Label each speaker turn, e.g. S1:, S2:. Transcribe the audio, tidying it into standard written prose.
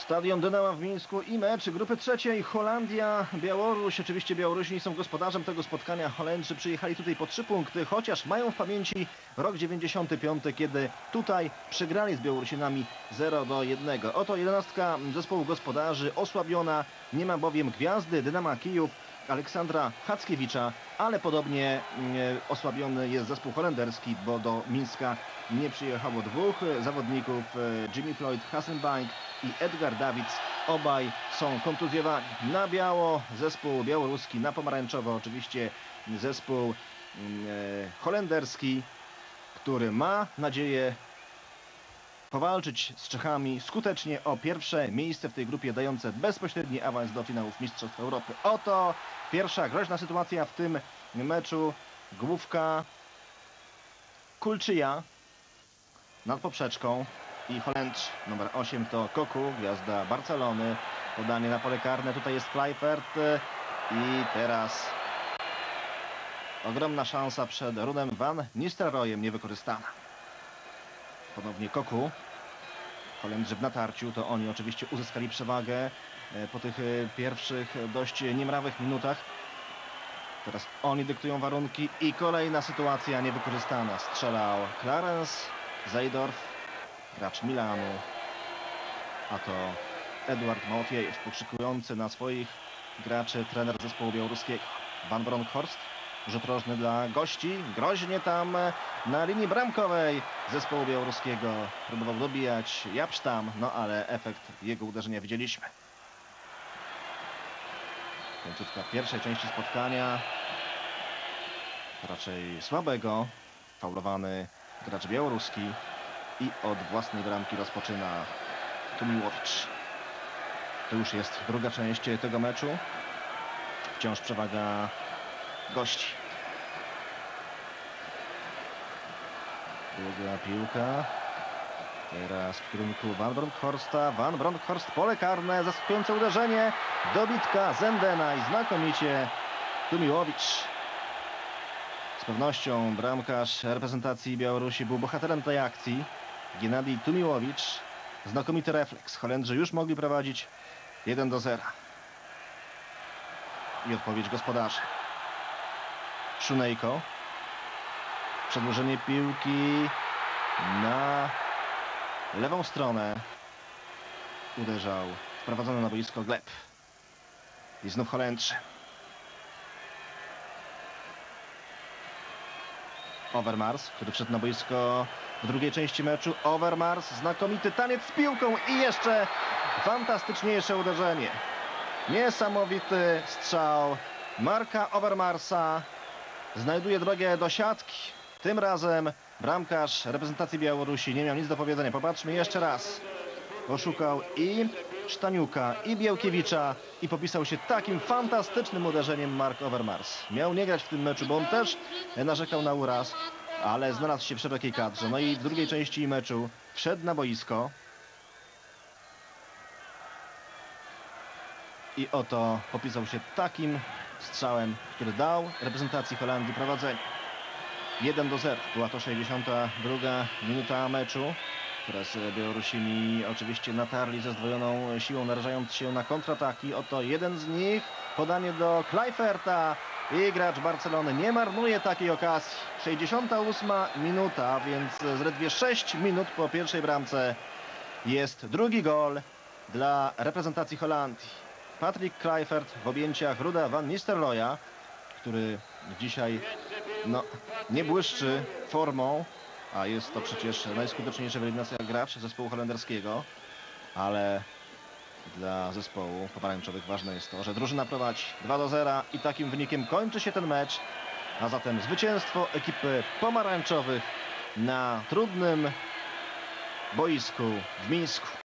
S1: Stadion Dynama w Mińsku i mecz grupy trzeciej Holandia-Białoruś. Oczywiście Białorusini są gospodarzem tego spotkania. Holendrzy przyjechali tutaj po 3 punkty, chociaż mają w pamięci rok 95, kiedy tutaj przegrali z Białorusinami 0-1. Oto 11 zespołu gospodarzy osłabiona. Nie ma bowiem gwiazdy Dynama Kijów Aleksandra Hackiewicza, ale podobnie osłabiony jest zespół holenderski, bo do Mińska nie przyjechało 2 zawodników, Jimmy Floyd Hasselbaink i Edgar Davids. Obaj są kontuzjowani. Na biało zespół białoruski, na pomarańczowo oczywiście zespół holenderski, który ma nadzieję powalczyć z Czechami skutecznie o pierwsze miejsce w tej grupie, dające bezpośredni awans do finałów Mistrzostw Europy. Oto pierwsza groźna sytuacja w tym meczu. Główka Kulczyja nad poprzeczką i Holendrzy. Numer 8 to Cocu, gwiazda Barcelony. Podanie na pole karne, tutaj jest Kluivert i teraz ogromna szansa przed Rudem van Nistelrooyem, niewykorzystana. Ponownie Cocu. Holendrzy w natarciu, to oni oczywiście uzyskali przewagę po tych pierwszych dość niemrawych minutach. Teraz oni dyktują warunki i kolejna sytuacja niewykorzystana. Strzelał Clarence Seedorf, gracz Milanu, a to Eduard Małofiejew, pokrzykujący na swoich graczy trener zespołu białoruskiego. Van Bronckhorst, rzut rożny dla gości, groźnie tam na linii bramkowej zespołu białoruskiego. Próbował dobijać Japsztam, no ale efekt jego uderzenia widzieliśmy. Końcówka pierwszej części spotkania, raczej słabego. Faulowany gracz białoruski i od własnej bramki rozpoczyna Tumiłowicz. To już jest druga część tego meczu. Wciąż przewaga gości. Długa piłka. Teraz w kierunku Van Bronckhorsta. Van Bronckhorst, pole karne, zaskakujące uderzenie. Dobitka Zendena i znakomicie Tumiłowicz. Z pewnością bramkarz reprezentacji Białorusi był bohaterem tej akcji. Gennadij Tumiłowicz. Znakomity refleks. Holendrzy już mogli prowadzić 1-0. I odpowiedź gospodarzy. Szunejko. Przedłużenie piłki na lewą stronę. Uderzał wprowadzony na boisko Gleb. I znów Holendrzy. Overmars, który wszedł na boisko w drugiej części meczu. Overmars, znakomity taniec z piłką i jeszcze fantastyczniejsze uderzenie. Niesamowity strzał Marka Overmarsa. Znajduje drogę do siatki. Tym razem bramkarz reprezentacji Białorusi nie miał nic do powiedzenia. Popatrzmy jeszcze raz. Oszukał i Sztaniuka, i Białkiewicza i popisał się takim fantastycznym uderzeniem Mark Overmars. Miał nie grać w tym meczu, bo on też narzekał na uraz, ale znalazł się w szerokiej kadrze. No i w drugiej części meczu wszedł na boisko. I oto popisał się takim strzałem, który dał reprezentacji Holandii prowadzenie. 1-0. Była to 62 minuta meczu. Teraz Białorusini oczywiście natarli ze zdwojoną siłą, narażając się na kontrataki. Oto jeden z nich. Podanie do Kluiverta i gracz Barcelony nie marnuje takiej okazji. 68 minuta, więc zaledwie 6 minut po pierwszej bramce jest drugi gol dla reprezentacji Holandii. Patrick Kluivert w objęciach Ruda van Nistelrooya, który dzisiaj nie błyszczy formą, a jest to przecież najskuteczniejszy w eliminacjach gracz zespołu holenderskiego, ale dla zespołu pomarańczowych ważne jest to, że drużyna prowadzi 2-0 i takim wynikiem kończy się ten mecz, a zatem zwycięstwo ekipy pomarańczowych na trudnym boisku w Mińsku.